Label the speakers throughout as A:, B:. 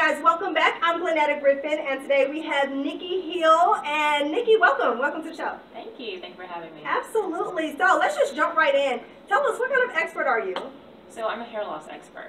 A: guys, welcome back. I'm Glennetta Griffin, and today we have Nikki Hill. And Nikki, welcome to the show.
B: Thank you. Thank you for having me.
A: Absolutely. So let's just jump right in. Tell us, what kind of expert are you?
B: So I'm a hair loss expert.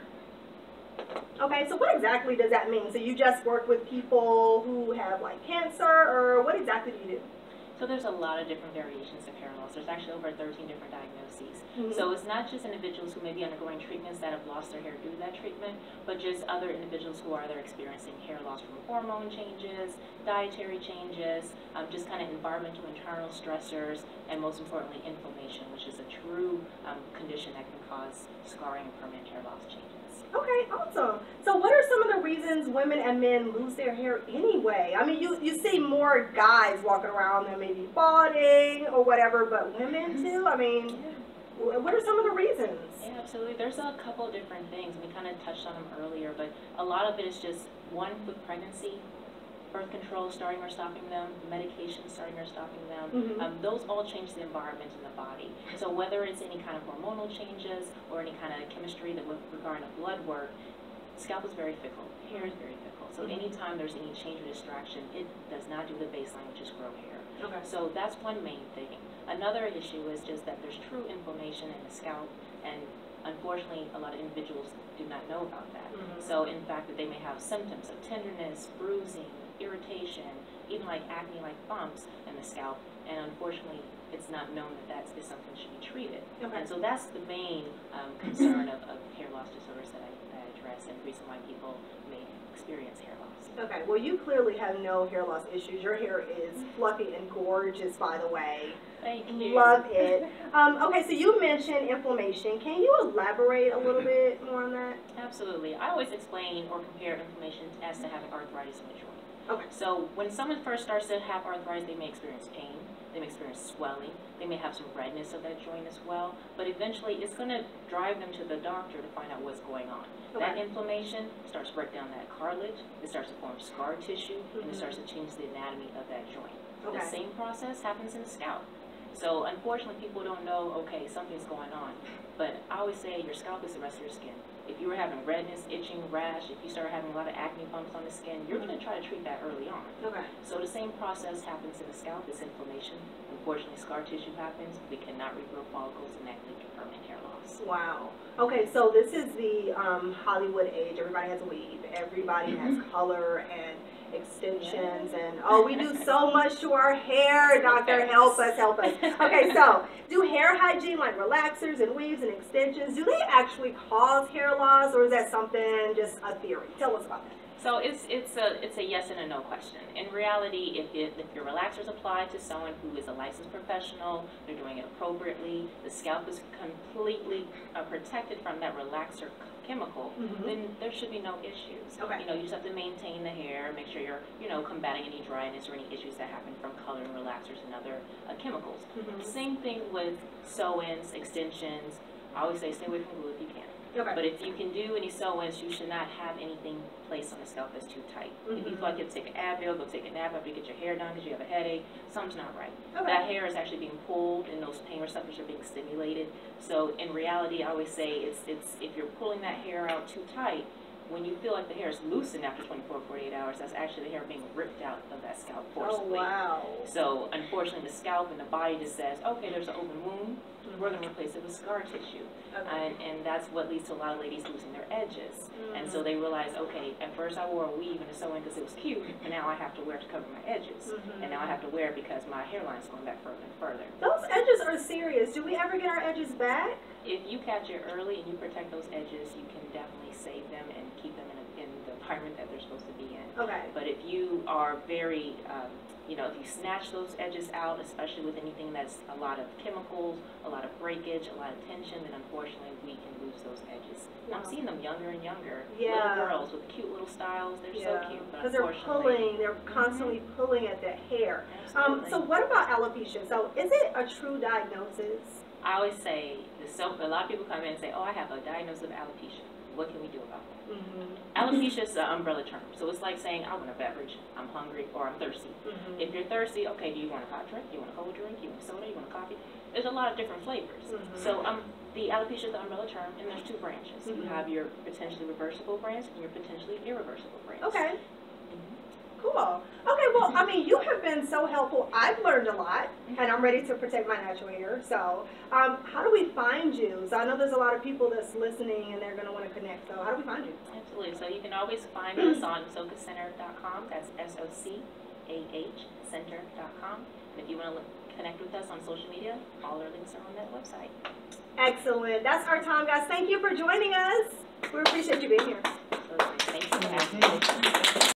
A: Okay, so what exactly does that mean? So you just work with people who have like cancer, or what exactly do you do?
B: So there's a lot of different variations of hair loss. There's actually over 13 different diagnoses. So it's not just individuals who may be undergoing treatments that have lost their hair due to that treatment, but just other individuals who are either experiencing hair loss from hormone changes, dietary changes, just kind of environmental internal stressors, and most importantly, inflammation, which is a true condition that can cause scarring and permanent hair loss changes.
A: Okay, awesome. So what are some of the reasons women and men lose their hair anyway? I mean, you see more guys walking around that may be balding or whatever, but women too? I mean, what are some of the reasons?
B: Yeah, absolutely. There's a couple different things. We kind of touched on them earlier, but a lot of it is just, one, with pregnancy, birth control starting or stopping them, medication starting or stopping them. Those all change the environment in the body. So whether it's any kind of hormonal changes or any kind of chemistry that with regard to blood work, scalp is very fickle, hair is very fickle. So anytime there's any change or distraction, it does not do the baseline, which is grow hair.
A: Okay.
B: So that's one main thing. Another issue is just that there's true inflammation in the scalp, and unfortunately a lot of individuals do not know about that. So in fact that they may have symptoms of tenderness, bruising, irritation, even like acne-like bumps in the scalp, and unfortunately it's not known that that is something that should be treated.
A: Okay.
B: And so that's the main concern of hair loss disorders that I address, and the reason why people may experience hair loss.
A: Okay, well you clearly have no hair loss issues. Your hair is fluffy and gorgeous, by the way.
B: Thank you.
A: Love it. Okay, so you mentioned inflammation. Can you elaborate a little bit more on that?
B: Absolutely. I always explain or compare inflammation as to having arthritis in a joint.
A: Okay.
B: So when someone first starts to have arthritis, they may experience pain, they may experience swelling, they may have some redness of that joint as well, but eventually it's going to drive them to the doctor to find out what's going on.
A: Okay.
B: That inflammation starts to break down that cartilage, it starts to form scar tissue, and it starts to change the anatomy of that joint.
A: Okay.
B: The same process happens in the scalp. So unfortunately people don't know, okay, something's going on, but I always say your scalp is the rest of your skin. If you were having redness, itching, rash, if you start having a lot of acne bumps on the skin, you're going to try to treat that early on.
A: Okay.
B: So the same process happens in the scalp, it's inflammation. Unfortunately, scar tissue happens, we cannot regrow follicles, and that can lead to permanent hair loss.
A: Wow. Okay, so this is the Hollywood age. Everybody has a weave. Everybody has color and extensions, and oh, we do so much to our hair. Doctor, help us, help us. Okay, so do hair hygiene like relaxers and weaves and extensions, do they actually cause hair loss, or is that something just a theory? Tell us about that.
B: So it's a yes and a no question. In reality, if your relaxers apply to someone who is a licensed professional, they're doing it appropriately, the scalp is completely protected from that relaxer chemical, then there should be no issues.
A: Okay.
B: You know, you just have to maintain the hair, make sure you're, combating any dryness or any issues that happen from coloring relaxers and other chemicals. Same thing with sew-ins, extensions. I always say stay away from glue if you can.
A: Okay.
B: But if you can do any sew-ins, you should not have anything placed on the scalp that's too tight. If you feel like you have to take an Advil, go take a nap after you get your hair done because you have a headache, something's not right.
A: Okay.
B: That hair is actually being pulled and those pain receptors are being stimulated. So in reality, I always say it's if you're pulling that hair out too tight, when you feel like the hair is loosened after 24, 48 hours, that's actually the hair being ripped out of that scalp forcibly.
A: Oh, wow.
B: So unfortunately, the scalp and the body just says, okay, there's an open wound, we're going to replace it with scar tissue.
A: Okay.
B: And that's what leads to a lot of ladies losing their edges. And so they realize, okay, at first I wore a weave and a sew-in because it was cute, and now I have to wear it to cover my edges. And now I have to wear it because my hairline is going back further and further.
A: Those edges are serious. Do we ever get our edges back?
B: If you catch it early and you protect those edges, you can definitely save them and keep them in the environment that they're supposed to be in.
A: Okay.
B: But if you are very, if you snatch those edges out, especially with anything that's a lot of chemicals, a lot of breakage, a lot of tension, then unfortunately we can lose those edges.
A: Wow.
B: I'm seeing them younger and younger.
A: Yeah.
B: Little girls with cute little styles. They're so cute. But
A: because they're pulling, they're constantly pulling at the hair. So what about alopecia? So is it a true diagnosis?
B: I always say, a lot of people come in and say, oh, I have a diagnosis of alopecia. What can we do about that? Alopecia is an umbrella term. So it's like saying, I want a beverage, I'm hungry, or I'm thirsty. If you're thirsty, okay, do you want a hot drink? Do you want a cold drink? Do you want soda? Do you want a coffee? There's a lot of different flavors. So The alopecia is the umbrella term, and there's two branches. You have your potentially reversible branch and your potentially irreversible branch.
A: Okay. Cool. Okay, well, I mean, you have been so helpful. I've learned a lot, and I'm ready to protect my natural hair. So, how do we find you? So I know there's a lot of people that's listening, and they're going to want to connect. So how do we find you?
B: Absolutely. So you can always find us on SoCAcenter.com. That's SOCAH Center.com. And if you want to connect with us on social media, all our links are on that website.
A: Excellent. That's our time, guys. Thank you for joining us. We appreciate you being here.
B: So thanks for having me.